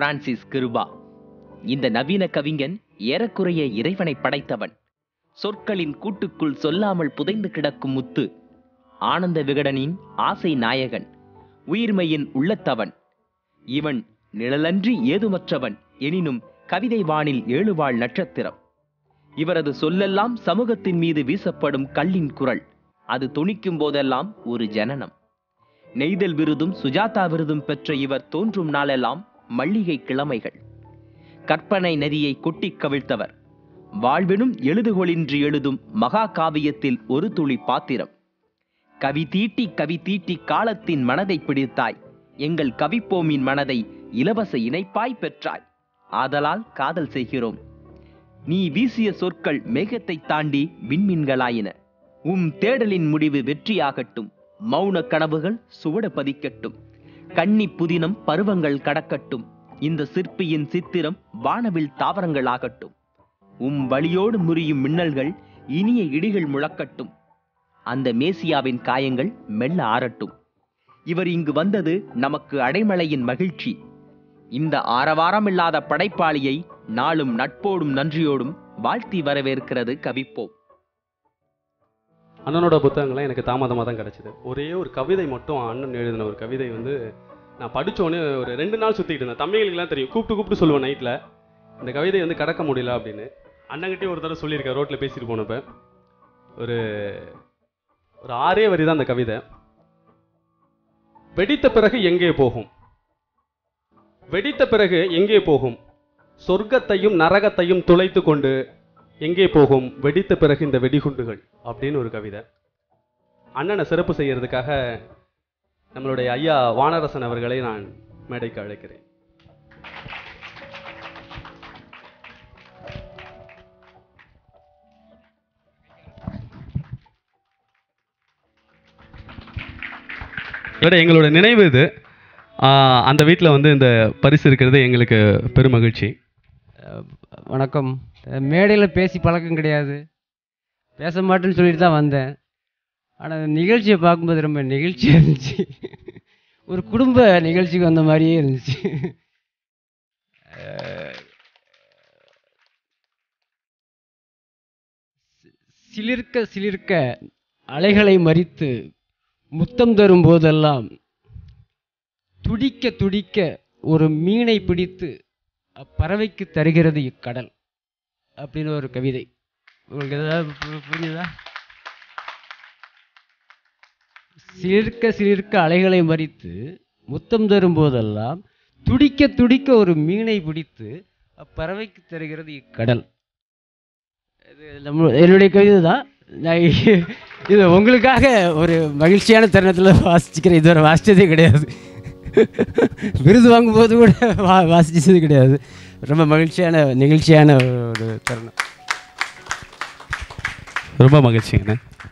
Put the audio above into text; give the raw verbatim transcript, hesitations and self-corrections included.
Francis Kripa. இந்த நவீன கவிஞன் ஏறக்குறைய இறைவனை படைத்தவன். சொற்களின் கூட்டுக்குள் சொல்லாமல் புதைந்து கிடக்கும் முத்து. ஆனந்த விகடனின் ஆசை நாயகன். உயிர்மையின் உள்ளத்தவன். இவன் நிழலன்றி ஏதுமற்றவன் எனினும் கவிதை வானில் ஏழுவாழ் நட்சத்திரம். இவரது சொல்லெல்லாம் சமூகத்தின் மீது வீசப்படும் கல்லின் குரல். அது துணிக்கும் போதெல்லாம் ஒரு ஜனனம். நெய்தல் விருதும் சுஜாதா விருதும் பெற்ற இவர் தோன்றும் நாளெல்லாம் மல்லிகை கிழமைகள். கற்பனை நதியை கொட்டி கவிழ்த்தவர். வாழ்வினும் எழுதுகோளின்றி எழுதும் மகா காவியத்தில் ஒரு துளி பாத்திரம். கவி தீட்டி கவி தீட்டி காலத்தின் மனதை பிடித்தாய். எங்கள் கவிப்போமின் மனதை இலவச இணைப்பாய் பெற்றாய். ஆதலால் காதல் செய்கிறோம். நீ வீசிய சொற்கள் மேகத்தை தாண்டி விண்மீன்களாயின. உம் தேடலின் முடிவு வெற்றியாகட்டும். மௌன கனவுகள் சுவட பதிக்கட்டும். கன்னி புதினம் பருவங்கள் கடக்கட்டும். இந்த சிற்பியின் சித்திரம் வானவில் தாவரங்கள் ஆகட்டும். உம் வழியோடு முறியும் மின்னல்கள் இனிய இடிகள் முழக்கட்டும். அந்த மேசியாவின் காயங்கள் மெல்ல ஆறட்டும். இவர் இங்கு வந்தது நமக்கு அடைமழையின் மகிழ்ச்சி. இந்த ஆரவாரமில்லாத படைப்பாளியை நாளும் நட்போடும் நன்றியோடும் வாழ்த்தி வரவேற்கிறது கவிப்போம். அண்ணனோட புத்தகங்கள்லாம் எனக்கு தாமதமாக தான் கிடச்சிது. ஒரே ஒரு கவிதை மட்டும் அண்ணன் எழுதின ஒரு கவிதை வந்து நான் படித்தோன்னே ஒரு ரெண்டு நாள் சுற்றிக்கிட்டு இருந்தேன். தம்பிகளுக்கெல்லாம் தெரியும், கூப்பிட்டு கூப்பிட்டு சொல்லுவேன் நைட்டில், இந்த கவிதை வந்து கடக்க முடியல அப்படின்னு. அண்ணங்கிட்டே ஒரு தடவை சொல்லியிருக்கேன் ரோட்டில் பேசிட்டு போனப்போ. ஒரு ஒரு ஆறே வரி தான் அந்த கவிதை. வெடித்த பிறகு எங்கே போகும், வெடித்த பிறகு எங்கே போகும், சொர்க்கத்தையும் நரகத்தையும் துளைத்து கொண்டு எங்கே போகும் வெடித்த பிறகு இந்த வெடிகுண்டுகள் அப்படின்னு ஒரு கவிதை. அண்ணனை சிறப்பு செய்யறதுக்காக நம்மளுடைய ஐயா வானரசன் அவர்களை நான் மேடைக்கு அழைக்கிறேன். எங்களோட நினைவு இது. அந்த வீட்டில் வந்து இந்த பரிசு இருக்கிறது எங்களுக்கு பெருமகிழ்ச்சி. வணக்கம். மேடையில் பேசி பழக்கம் கிடையாது, பேச மாட்டேன்னு சொல்லிட்டு தான் வந்தேன். ஆனால் நிகழ்ச்சியை பார்க்கும்போது ரொம்ப நெகிழ்ச்சியாக இருந்துச்சு. ஒரு குடும்ப நிகழ்ச்சிக்கு வந்த மாதிரியே இருந்துச்சு. சிலிர்க்க சிலிர்க்க அலைகளை மறித்து முத்தம் தரும் போதெல்லாம் துடிக்க துடிக்க ஒரு மீனை பிடித்து அப்பறவைக்கு தருகிறது இக்கடல் அப்படின்னு ஒரு கவிதை. உங்களுக்கு ஏதாவது புரிஞ்சுதா? சிலிர்க்க சிலிர்க்க அலைகளை மறித்து முத்தம் தரும் போதெல்லாம் துடிக்க துடிக்க ஒரு மீனை பிடித்து அப்பறவைக்கு தருகிறது இக்கடல். இது நம்ம என்னுடைய கவிதை தான். நான் இது உங்களுக்காக ஒரு மகிழ்ச்சியான தருணத்தில் வாசிச்சுக்கிறேன். இதுவரை வாசித்ததே கிடையாது, விருது வாங்கும்போது கூட வா வாசிச்சது கிடையாது. ரொம்ப மகிழ்ச்சியான நிகழ்ச்சியான ஒரு தருணம். ரொம்ப மகிழ்ச்சிங்கண்ணே.